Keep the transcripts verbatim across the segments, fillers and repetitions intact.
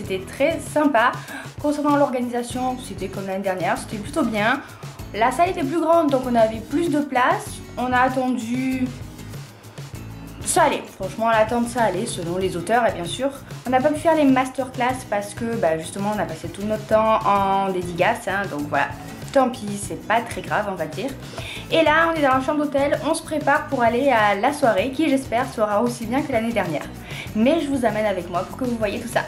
c'était très sympa. Concernant l'organisation, c'était comme l'année dernière, c'était plutôt bien. La salle était plus grande donc on avait plus de place. On a attendu... Ça allait, franchement l'attente ça allait selon les auteurs et bien sûr. On n'a pas pu faire les masterclass parce que bah, justement on a passé tout notre temps en dédicace, hein, donc voilà. Tant pis, c'est pas très grave on va dire. Et là on est dans la chambre d'hôtel, on se prépare pour aller à la soirée qui j'espère sera aussi bien que l'année dernière. Mais je vous amène avec moi pour que vous voyez tout ça.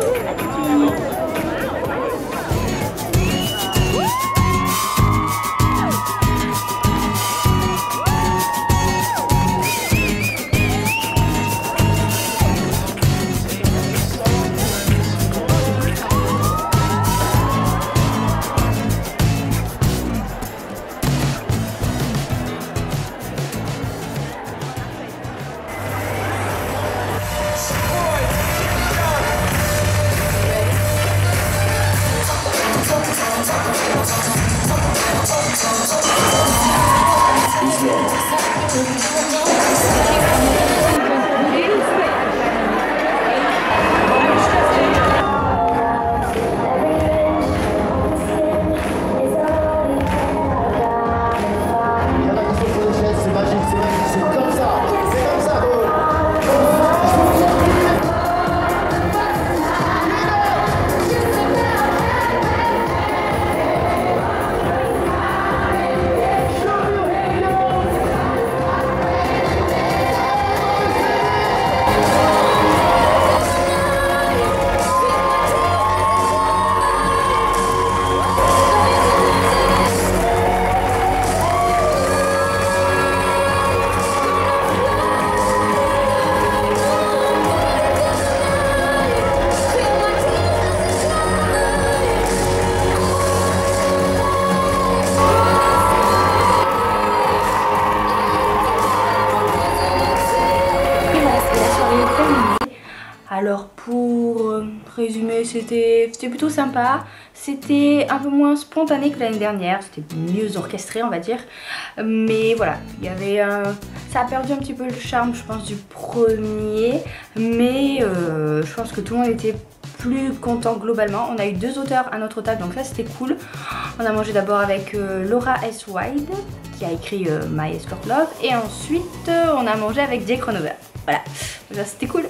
Alors pour résumer, c'était plutôt sympa, c'était un peu moins spontané que l'année dernière, c'était mieux orchestré on va dire, mais voilà, il y avait un... ça a perdu un petit peu le charme je pense du premier, mais euh, je pense que tout le monde était plus content globalement. On a eu deux auteurs à notre table donc ça c'était cool. On a mangé d'abord avec euh, Laura S. Wild qui a écrit euh, My Escort Love et ensuite euh, on a mangé avec Jake Ronover. Voilà, ça c'était cool.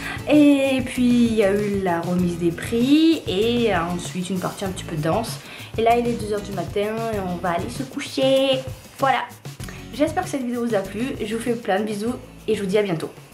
Et puis il y a eu la remise des prix et ensuite une partie un petit peu de danse. Et là il est deux heures du matin et on va aller se coucher. Voilà, j'espère que cette vidéo vous a plu. Je vous fais plein de bisous et je vous dis à bientôt.